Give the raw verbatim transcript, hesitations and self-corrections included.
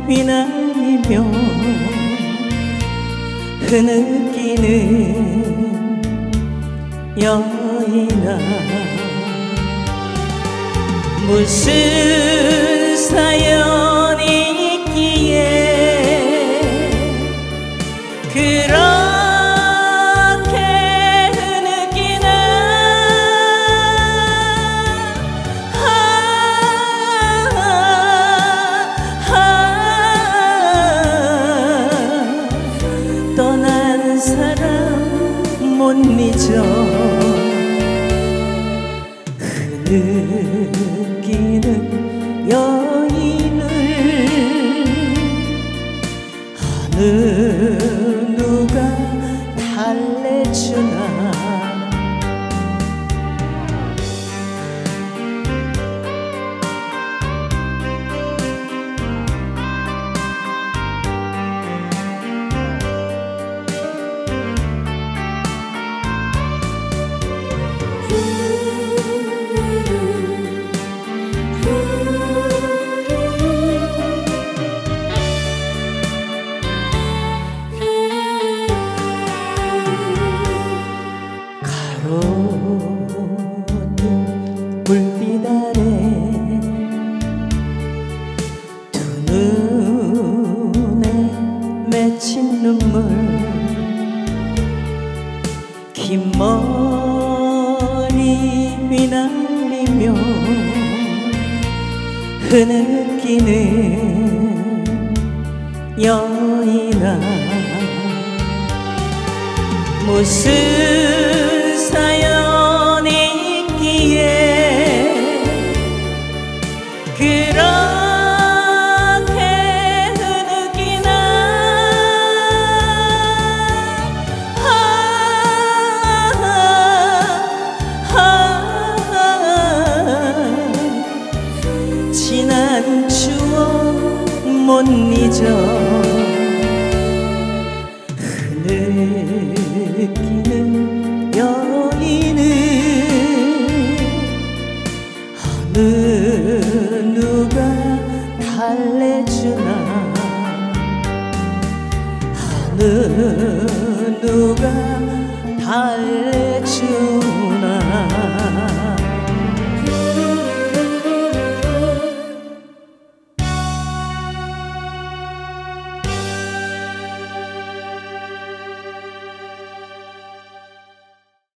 휘날리며 흐느끼는 여인아, 무슨 사연이 있기에 그렇게 흐느끼나. 아, 아, 아, 떠난 사람 못 잊어. 흐느끼는 여인을 어느 누가 달래주나. 가로등 불빛 아래 두 눈에 맺힌 눈물, 긴 머리 휘날리며 흐느끼는 여인아, 무슨 사연이 있기에 그렇게 흐느끼나. 아, 아, 아, 지난 추억 못 잊어. 흐느끼는 여인은 어느 누가 달래주나. 어느 누가 달래주나.